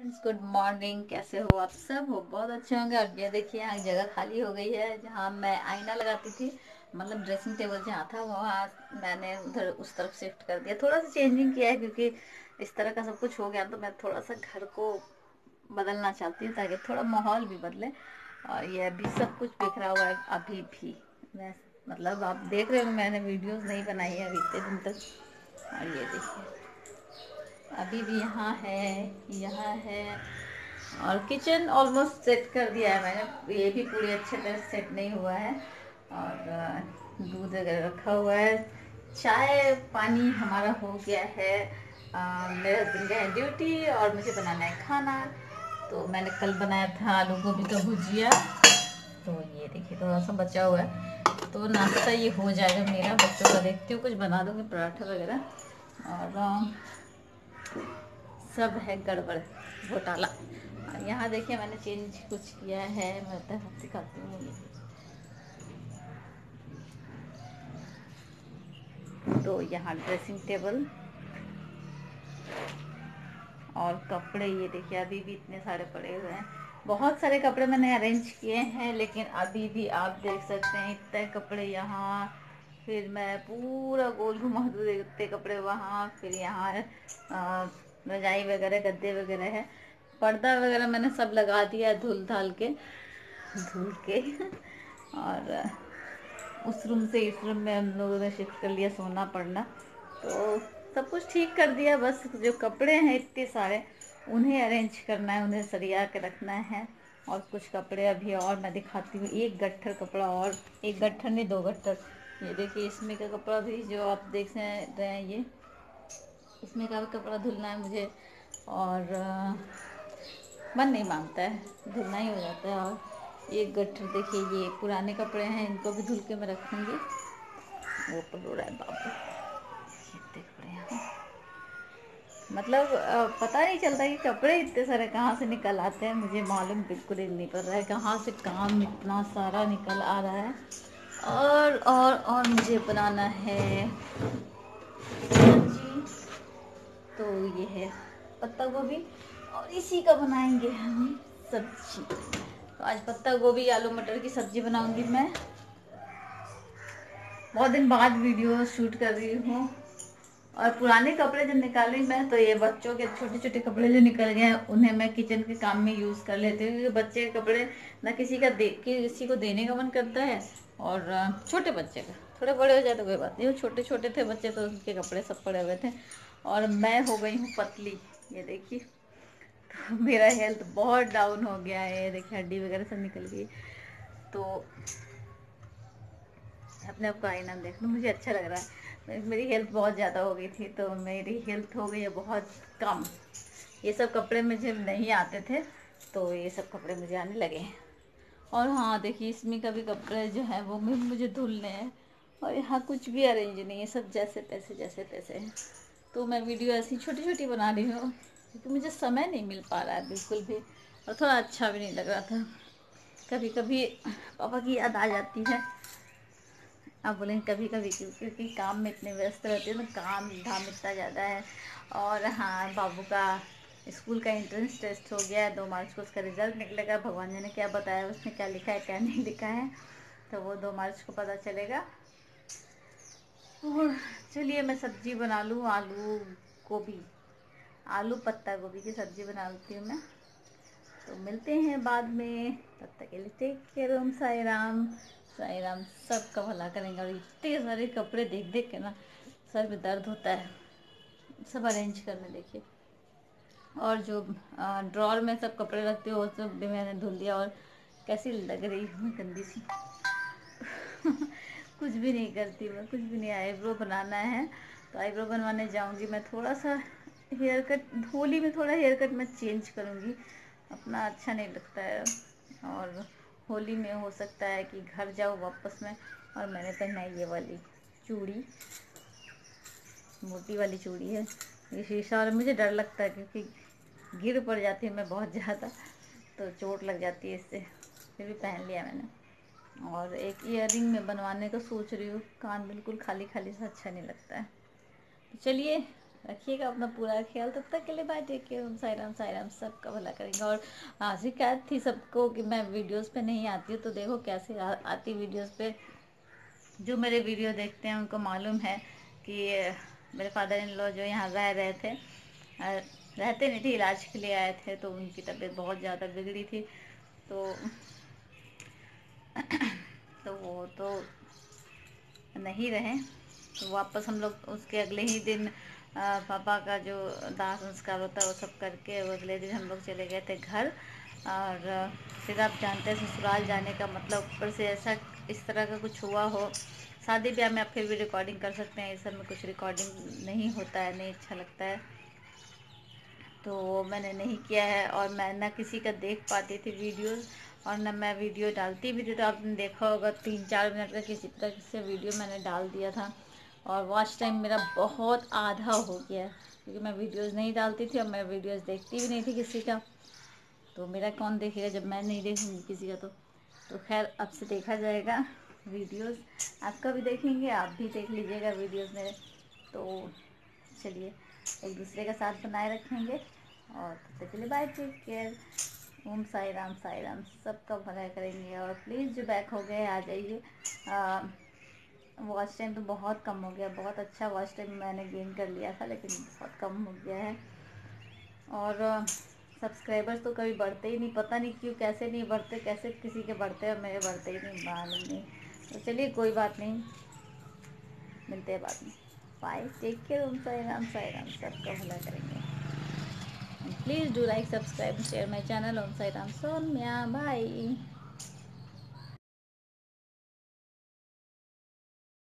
Friends, good morning. कैसे हो आप सब? हो बहुत अच्छे होंगे। और ये देखिए, यहाँ जगह खाली हो गई है जहाँ मैं आईना लगाती थी, मतलब ड्रेसिंग टेबल जहाँ था वहाँ मैंने उधर उस तरफ शिफ्ट कर दिया। थोड़ा सा चेंजिंग किया है क्योंकि इस तरह का सब कुछ हो गया, तो मैं थोड़ा सा घर को बदलना चाहती हूँ ताकि थोड़ा माहौल भी बदले। और ये अभी सब कुछ बिखरा हुआ है अभी भी। मैं मतलब आप देख रहे हो, मैंने वीडियोस नहीं बनाई है अभी इतने दिन तक। और ये देखिए, अभी भी यहाँ है। और किचन ऑलमोस्ट सेट कर दिया है मैंने, ये भी पूरी अच्छे तरह सेट नहीं हुआ है। और दूध वगैरह रखा हुआ है। चाय पानी हमारा हो गया है। मेरे हस्बैंड का है ड्यूटी और मुझे बनाना है खाना। तो मैंने कल बनाया था आलू गोभी का भुजिया, तो ये देखिए थोड़ा सा बचा हुआ है। तो नाश्ता ये हो जाएगा मेरा। बच्चों का देखती हूँ, कुछ बना दूँगी पराठा वगैरह। और सब है गड़बड़, घोटाला। यहाँ देखिए मैंने चेंज कुछ किया है, मैं दिखाती हूँ। तो यहाँ ड्रेसिंग टेबल और कपड़े, ये देखिए अभी भी इतने सारे पड़े हुए हैं। बहुत सारे कपड़े मैंने अरेंज किए हैं, लेकिन अभी भी आप देख सकते हैं इतने कपड़े यहाँ। फिर मैं पूरा गोल घुमा दूँ, इतने कपड़े वहाँ। फिर यहाँ रजाई वगैरह, गद्दे वगैरह है। पर्दा वगैरह मैंने सब लगा दिया धुल धाल के, धुल के। और उस रूम से इस रूम में हम लोगों ने शिफ्ट कर लिया, सोना पड़ना। तो सब कुछ ठीक कर दिया, बस जो कपड़े हैं इतने सारे उन्हें अरेंज करना है, उन्हें सरिया के रखना है। और कुछ कपड़े अभी और मैं दिखाती हूँ। एक गट्ठर कपड़ा, और एक गट्ठर नहीं, 2 गट्ठर। ये देखिए इसमें का कपड़ा भी जो आप देख रहे हैं, ये इसमें का भी कपड़ा धुलना है मुझे। और मन नहीं मानता है, धुलना ही हो जाता है। और एक गट्ठर देखिए, ये पुराने कपड़े हैं, इनको भी धुल के मैं रखूँगी। वो पड़ रहा है बाबू, इतने कपड़े हैं। मतलब पता नहीं चलता कि कपड़े इतने सारे कहाँ से निकल आते हैं। मुझे मालूम बिल्कुल ही नहीं पड़ रहा है कहाँ से काम इतना सारा निकल आ रहा है। और मुझे बनाना है सब्जी। तो ये है पत्ता गोभी, और इसी का बनाएंगे हम सब्जी। तो आज पत्ता गोभी आलू मटर की सब्जी बनाऊंगी मैं। बहुत दिन बाद वीडियो शूट कर रही हूँ। और पुराने कपड़े जब निकाली मैं, तो ये बच्चों के छोटे छोटे कपड़े जो निकल गए हैं उन्हें मैं किचन के काम में यूज़ कर लेती हूँ, क्योंकि बच्चे के कपड़े ना किसी का देख के किसी को देने का मन करता है। और छोटे बच्चे का, थोड़े बड़े हो जाए तो कोई बात नहीं। वो छोटे छोटे थे बच्चे तो उनके कपड़े सब पड़े हुए थे। और मैं हो गई हूँ पतली, ये देखिए। तो मेरा हेल्थ बहुत डाउन हो गया है, ये देखिए हड्डी वगैरह सब निकल गई। तो अपने आप को आईना देख लो, मुझे अच्छा लग रहा है। मेरी हेल्थ बहुत ज़्यादा हो गई थी, तो मेरी हेल्थ हो गई है बहुत कम। ये सब कपड़े मुझे नहीं आते थे, तो ये सब कपड़े मुझे आने लगे हैं। और हाँ देखिए, इसमें का भी कपड़े जो है वो भी मुझे धुलने हैं। और यहाँ कुछ भी अरेंज नहीं है, सब जैसे तैसे जैसे तैसे हैं। तो मैं वीडियो ऐसी छोटी छोटी बना रही हूँ, क्योंकि मुझे समय नहीं मिल पा रहा है बिल्कुल भी। और थोड़ा अच्छा भी नहीं लग रहा था। कभी कभी पापा की याद आ जाती है। आप बोलेंगे कभी कभी क्यों? क्योंकि काम में इतने व्यस्त रहते हैं ना, काम धाम इतना ज़्यादा है। और हाँ, बाबू का स्कूल का एंट्रेंस टेस्ट हो गया है, 2 मार्च को उसका रिजल्ट निकलेगा। भगवान जी ने क्या बताया, उसमें क्या लिखा है क्या नहीं लिखा है, तो वो 2 मार्च को पता चलेगा। और चलिए मैं सब्जी बना लूँ, आलू गोभी, आलू पत्ता गोभी की सब्जी बना लेती हूँ मैं। तो मिलते हैं बाद में, तब तक के लिए टेक केयर। ओम साई राम। साई राम सबका भला करेंगे। और इतने सारे कपड़े देख देख के ना सर में दर्द होता है, सब अरेंज करने देखिए। और जो ड्रॉर में सब कपड़े रखते हो वो सब भी मैंने धुल दिया। और कैसी लग रही हूँ मैं, गंदी सी। कुछ भी नहीं करती मैं, कुछ भी नहीं। आईब्रो बनाना है, तो आईब्रो बनवाने जाऊंगी मैं। थोड़ा सा हेयर कट, होली में थोड़ा हेयर कट मैं चेंज करूंगी, अपना अच्छा नहीं लगता है। और होली में हो सकता है कि घर जाऊँ वापस में। और मैंने पहना है ये वाली चूड़ी, मोटी वाली चूड़ी है ये शीशा। और मुझे डर लगता है क्योंकि गिर पड़ जाती है मैं बहुत ज़्यादा, तो चोट लग जाती है इससे। फिर भी पहन लिया मैंने। और एक ईयरिंग में बनवाने का सोच रही हूँ, कान बिल्कुल खाली खाली सा अच्छा नहीं लगता है। तो चलिए रखिएगा अपना पूरा ख्याल। तब तक के लिए bye, take care, Om Sai Ram, Sai Ram सबका भला करेंगे। और शिकायत थी सबको कि मैं वीडियोस पे नहीं आती हूँ, तो देखो कैसे आती वीडियोस पे। जो मेरे वीडियो देखते हैं उनको मालूम है कि मेरे फादर इन लॉ जो यहाँ रह रहे थे, रहते नहीं थे, इलाज के लिए आए थे, तो उनकी तबीयत बहुत ज़्यादा बिगड़ी थी। तो तो वो तो नहीं रहे, तो वापस हम लोग उसके अगले ही दिन पापा का जो दाह संस्कार होता है वो सब करके वो अगले दिन हम लोग चले गए थे घर। और फिर आप जानते हैं ससुराल जाने का मतलब, ऊपर से ऐसा इस तरह का कुछ हुआ हो। शादी ब्याह में आप फिर भी रिकॉर्डिंग कर सकते हैं, इस सब में कुछ रिकॉर्डिंग नहीं होता है, नहीं अच्छा लगता है, तो वो मैंने नहीं किया है। और मैं ना किसी का देख पाती थी वीडियोस, और ना मैं वीडियो डालती भी थी। तो आपने देखा होगा 3-4 मिनट का किसी तरह से वीडियो मैंने डाल दिया था, और वॉच टाइम मेरा बहुत आधा हो गया, क्योंकि मैं वीडियोस नहीं डालती थी और मैं वीडियोस देखती भी नहीं थी किसी का। तो मेरा कौन देखेगा जब मैं नहीं देखूँगी किसी का? तो खैर अब से देखा जाएगा वीडियोस, आपका भी देखेंगे, आप भी देख लीजिएगा वीडियोस मेरे। तो चलिए एक दूसरे का साथ बनाए रखेंगे, और तब तक के लिए bye, take care, Om Sai Ram सबका भला करेंगे। और प्लीज़ जो बैक हो गए आ जाइए। वॉच टाइम तो बहुत कम हो गया, बहुत अच्छा वॉच टाइम मैंने गेन कर लिया था, लेकिन बहुत कम हो गया है। और सब्सक्राइबर्स तो कभी बढ़ते ही नहीं, पता नहीं क्यों, कैसे नहीं बढ़ते, कैसे किसी के बढ़ते हैं और मेरे बढ़ते ही नहीं, मालूम नहीं। तो चलिए कोई बात नहीं, मिलते हैं बाद में। Bye, take care, Om Sai Ram सबका भला करेंगे। And please do like, subscribe, share my channel Om Sai Ram Somya. Bye.